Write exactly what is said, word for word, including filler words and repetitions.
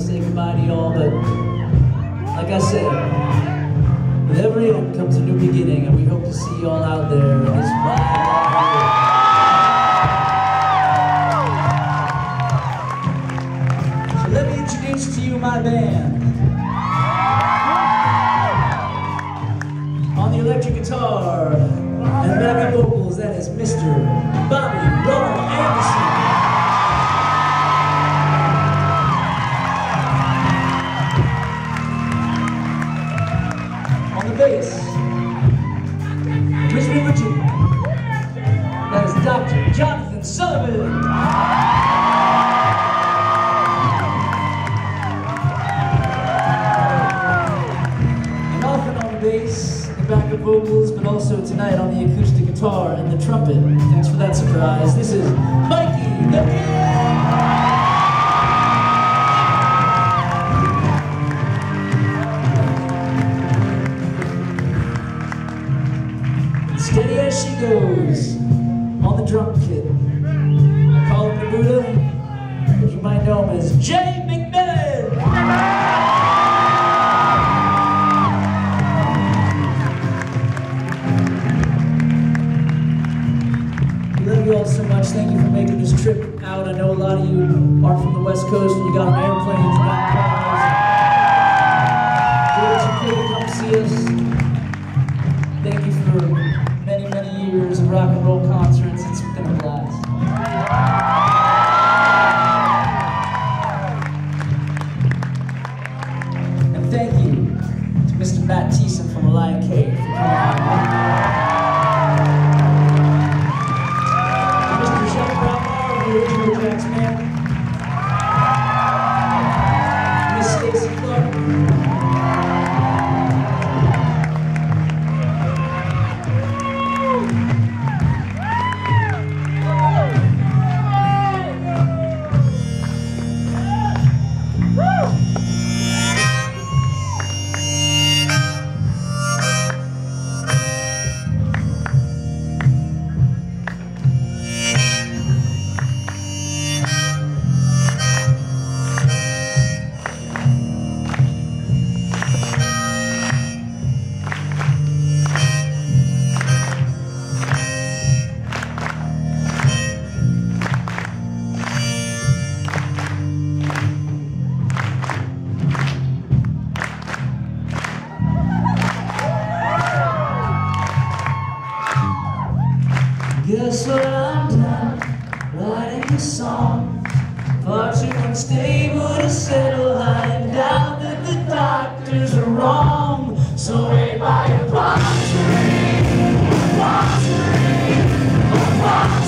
to say goodbye to y'all, but like I said, with every end comes a new beginning, and we hope to see y'all out there in this wide world. So let me introduce to you my band. On the electric guitar and backup vocals, that is Mister Bobby Ron Anderson. On the bass, Richmond, Virginia, that is Doctor Jonathan Sullivan. And often on the bass, the backup vocals, but also tonight on the acoustic guitar and the trumpet. Thanks for that surprise. This is Mikey the Kid. Steady as she goes on the drum kit. I call him the Buddha, but you might know him as Jay McMillan. We love you all so much. Thank you for making this trip out. I know a lot of you are from the West Coast and you got on airplanes and got cars. Do what you could to come see us. Thank you for many, many years of rock and roll concerts. It's been a blast. And thank you to Mister Matt Thiessen from Reliant K for coming out. Mister Shep Brownmar of the original Jack's Band. Miss Stacy Clark. Guess what I'm done writing a song. Far too unstable to settle. I doubt that the doctors are wrong. So wait by your palm tree, palm tree, palm tree.